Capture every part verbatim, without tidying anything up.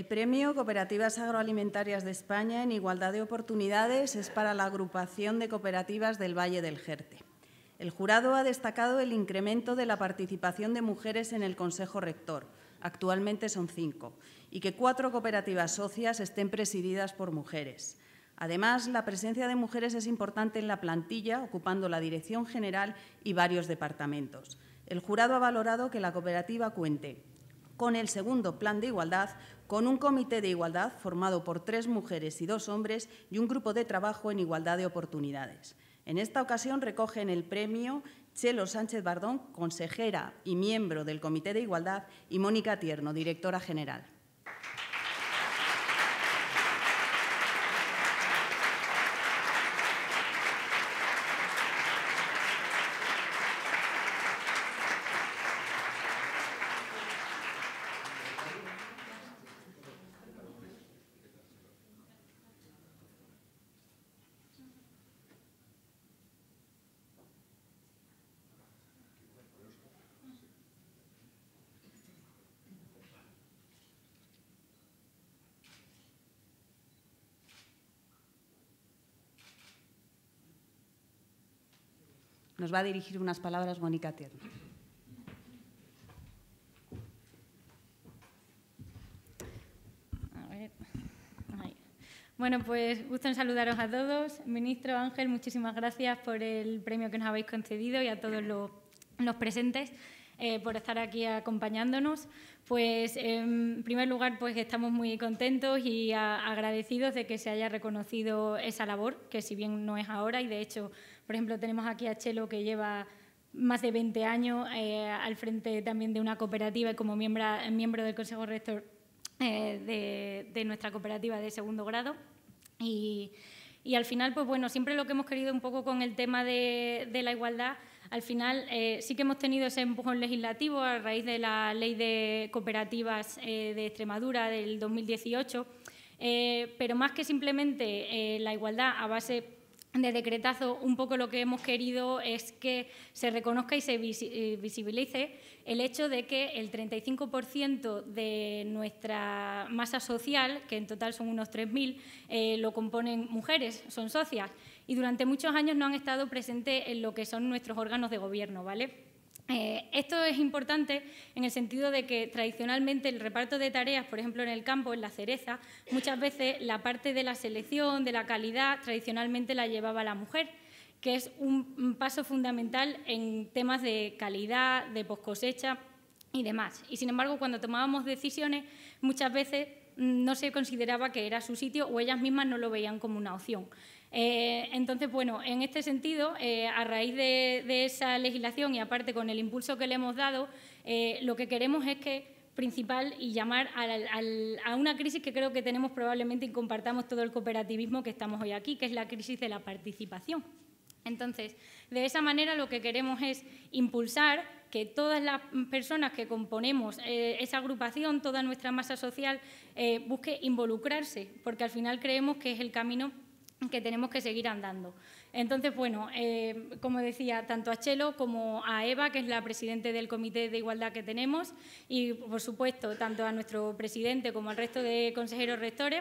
El Premio Cooperativas Agroalimentarias de España en Igualdad de Oportunidades es para la agrupación de cooperativas del Valle del Jerte. El jurado ha destacado el incremento de la participación de mujeres en el Consejo Rector, actualmente son cinco, y que cuatro cooperativas socias estén presididas por mujeres. Además, la presencia de mujeres es importante en la plantilla, ocupando la dirección general y varios departamentos. El jurado ha valorado que la cooperativa cuente con el segundo Plan de Igualdad, con un comité de igualdad formado por tres mujeres y dos hombres y un grupo de trabajo en igualdad de oportunidades. En esta ocasión recogen el premio Chelo Sánchez Bardón, consejera y miembro del Comité de Igualdad, y Mónica Tierno, directora general. Nos va a dirigir unas palabras Mónica Tierno. A ver. Ahí. Bueno, pues gusto en saludaros a todos. Ministro Ángel, muchísimas gracias por el premio que nos habéis concedido y a todos los, los presentes eh, por estar aquí acompañándonos. Pues en primer lugar, pues estamos muy contentos y a, agradecidos de que se haya reconocido esa labor, que si bien no es ahora, y de hecho, por ejemplo, tenemos aquí a Chelo, que lleva más de veinte años eh, al frente también de una cooperativa y como miembro, miembro del Consejo Rector eh, de, de nuestra cooperativa de segundo grado. Y, y al final, pues bueno, siempre lo que hemos querido un poco con el tema de, de la igualdad, al final eh, sí que hemos tenido ese empujón legislativo a raíz de la Ley de Cooperativas eh, de Extremadura del dos mil dieciocho, eh, pero más que simplemente eh, la igualdad a base de decretazo, un poco lo que hemos querido es que se reconozca y se visibilice el hecho de que el treinta y cinco por ciento de nuestra masa social, que en total son unos tres mil, eh, lo componen mujeres, son socias, y durante muchos años no han estado presentes en lo que son nuestros órganos de gobierno, ¿vale? Eh, esto es importante en el sentido de que tradicionalmente el reparto de tareas, por ejemplo en el campo, en la cereza, muchas veces la parte de la selección, de la calidad, tradicionalmente la llevaba la mujer, que es un, un paso fundamental en temas de calidad, de poscosecha y demás. Y sin embargo, cuando tomábamos decisiones, muchas veces no se consideraba que era su sitio o ellas mismas no lo veían como una opción. Eh, entonces, bueno, en este sentido, eh, a raíz de, de esa legislación y aparte con el impulso que le hemos dado, eh, lo que queremos es que, principal, y llamar al, al, a una crisis que creo que tenemos probablemente y compartamos todo el cooperativismo que estamos hoy aquí, que es la crisis de la participación. Entonces, de esa manera lo que queremos es impulsar que todas las personas que componemos eh, esa agrupación, toda nuestra masa social, eh, busque involucrarse, porque al final creemos que es el camino que tenemos que seguir andando. Entonces, bueno, eh, como decía, tanto a Chelo como a Eva, que es la presidenta del Comité de Igualdad que tenemos, y, por supuesto, tanto a nuestro presidente como al resto de consejeros rectores,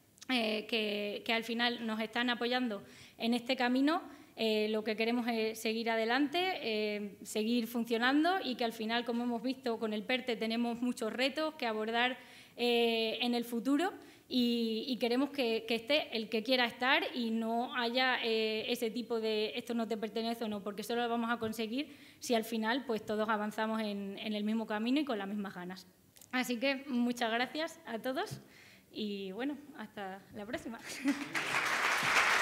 eh, que, que al final nos están apoyando en este camino. Eh, lo que queremos es seguir adelante, eh, seguir funcionando y que al final, como hemos visto con el PERTE, tenemos muchos retos que abordar eh, en el futuro. Y, y queremos que, que esté el que quiera estar y no haya eh, ese tipo de esto no te pertenece o no, porque solo lo vamos a conseguir si al final pues todos avanzamos en, en el mismo camino y con las mismas ganas. Así que muchas gracias a todos y bueno, hasta la próxima.